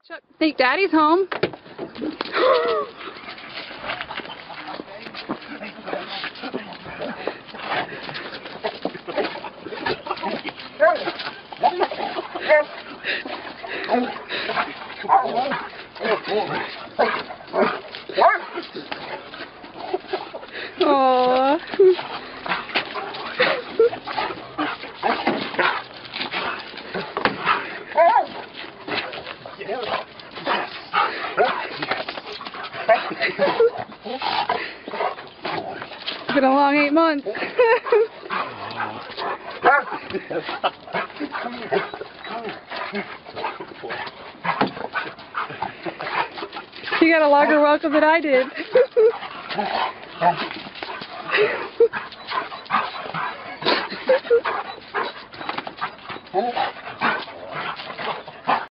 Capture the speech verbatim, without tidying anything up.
Chuck, think Daddy's home. Aww. It's been a long eight months. You got a longer welcome than I did.